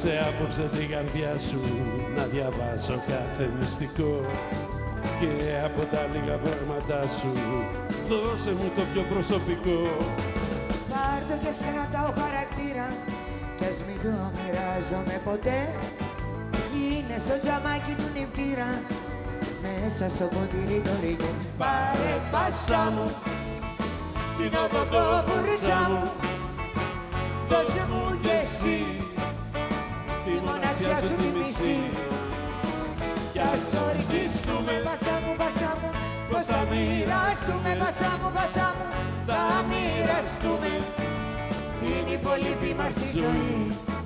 Άφησε απόψε την καρδιά σου να διαβάσω κάθε μυστικό και από τα λίγα πράγματα σου δώσε μου το πιο προσωπικό. Πάρ' το και σε κρατάω χαρακτήρα κι ας μην το μοιράζομαι ποτέ. Είναι στο τζαμάκι του νηπτήρα μέσα στο ποτήρι το ρίγε. Πάρε πάσα μου την οδό το βουρτσά μου, δώσε μου κι εσύ τη μοναξιά σου τη μισή. Κι ας ορκιστούμε, πάσα μου, πάσα μου, πως θα μοιραστούμε, πάσα μου, πάσα μου, θα μοιραστούμε την υπολείπη μας τη ζωή.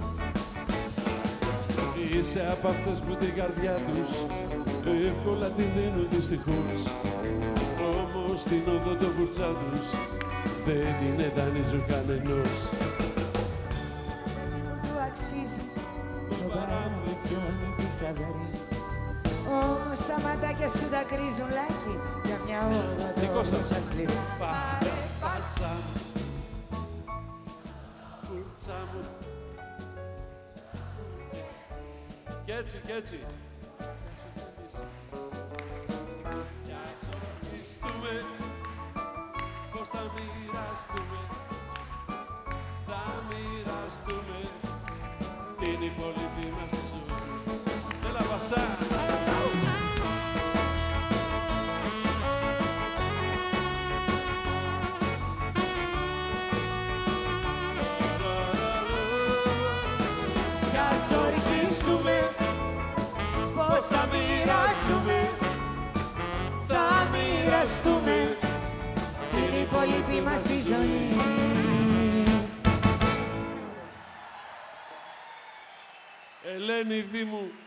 Είσαι απ' αυτές που την καρδιά τους εύκολα την δίνουν δυστυχώς, όμως την οδό το βουρτσά τους δεν την εδανίζουν κανενός. Μου του αξίζουν το παραμυθιόνι της αβερή, όμως τα ματάκια σου δακρύζουν λάκι για μια όδο το σκληρή. Πάρε πάσα μου, βουρτσά μου. Κι έτσι, κι έτσι. Κι ας ορκιστούμε πως θα μοιραστούμε, θα μοιραστούμε την υπόλοιπη μας ζωή. Έλα Βασά! κι ας ορκιστούμε πως θα μοιραστούμε, θα μοιραστούμε την υπόλοιπη μας τη ζωή. Ελένη Δήμου.